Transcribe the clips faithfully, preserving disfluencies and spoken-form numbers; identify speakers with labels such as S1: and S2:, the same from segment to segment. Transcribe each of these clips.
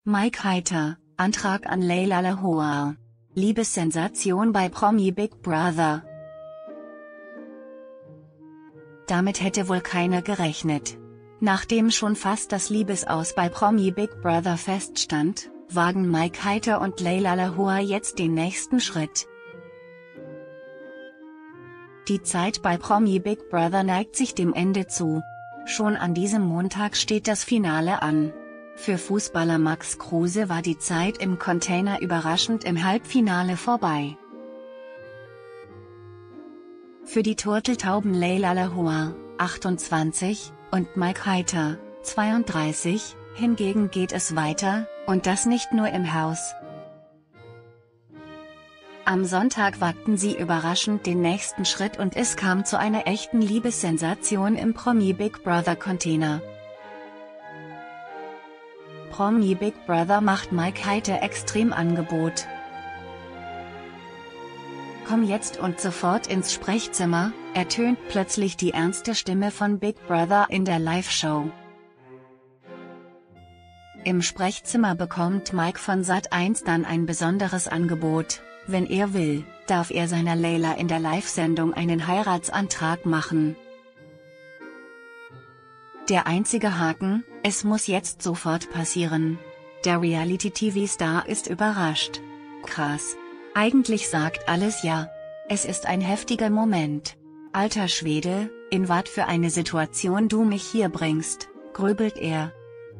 S1: Mike Heiter, Antrag an Laila Lahore. Liebessensation bei Promi Big Brother. Damit hätte wohl keiner gerechnet. Nachdem schon fast das Liebesaus bei Promi Big Brother feststand, wagen Mike Heiter und Laila Lahore jetzt den nächsten Schritt. Die Zeit bei Promi Big Brother neigt sich dem Ende zu. Schon an diesem Montag steht das Finale an. Für Fußballer Max Kruse war die Zeit im Container überraschend im Halbfinale vorbei. Für die Turteltauben Laila Lahore, achtundzwanzig, und Mike Heiter, zweiunddreißig, hingegen geht es weiter, und das nicht nur im Haus. Am Sonntag wagten sie überraschend den nächsten Schritt und es kam zu einer echten Liebessensation im Promi Big Brother Container. Promi Big Brother macht Mike Heiter Extremangebot. Komm jetzt und sofort ins Sprechzimmer, ertönt plötzlich die ernste Stimme von Big Brother in der Live-Show. Im Sprechzimmer bekommt Mike von Sat eins dann ein besonderes Angebot: Wenn er will, darf er seiner Laila in der Live-Sendung einen Heiratsantrag machen. Der einzige Haken: Es muss jetzt sofort passieren. Der Reality-T V-Star ist überrascht. Krass. Eigentlich sagt alles ja. Es ist ein heftiger Moment. Alter Schwede, in wat für eine Situation du mich hier bringst, grübelt er.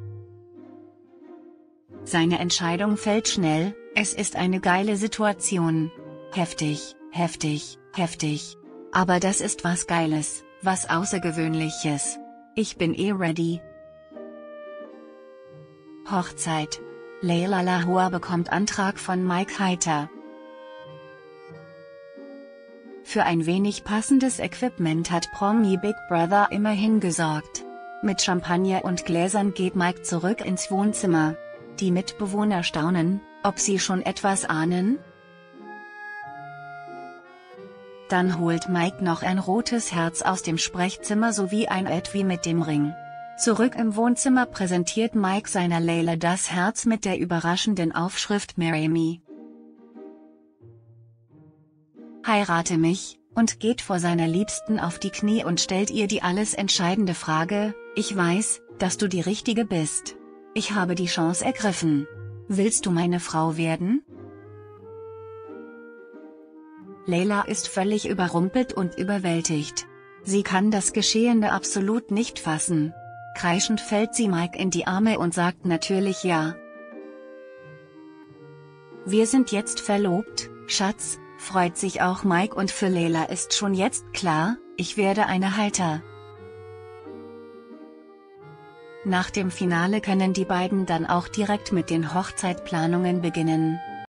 S1: Seine Entscheidung fällt schnell: Es ist eine geile Situation. Heftig, heftig, heftig. Aber das ist was Geiles, was Außergewöhnliches. Ich bin eh ready. Hochzeit. Laila Lahore bekommt Antrag von Mike Heiter. Für ein wenig passendes Equipment hat Promi Big Brother immerhin gesorgt. Mit Champagner und Gläsern geht Mike zurück ins Wohnzimmer. Die Mitbewohner staunen, ob sie schon etwas ahnen? Dann holt Mike noch ein rotes Herz aus dem Sprechzimmer sowie ein Etui mit dem Ring. Zurück im Wohnzimmer präsentiert Mike seiner Laila das Herz mit der überraschenden Aufschrift Marry Me. Heirate mich, und geht vor seiner Liebsten auf die Knie und stellt ihr die alles entscheidende Frage: Ich weiß, dass du die Richtige bist. Ich habe die Chance ergriffen. Willst du meine Frau werden? Laila ist völlig überrumpelt und überwältigt. Sie kann das Geschehene absolut nicht fassen. Kreischend fällt sie Mike in die Arme und sagt natürlich ja. Wir sind jetzt verlobt, Schatz, freut sich auch Mike, und für Laila ist schon jetzt klar: Ich werde eine Heiter. Nach dem Finale können die beiden dann auch direkt mit den Hochzeitplanungen beginnen.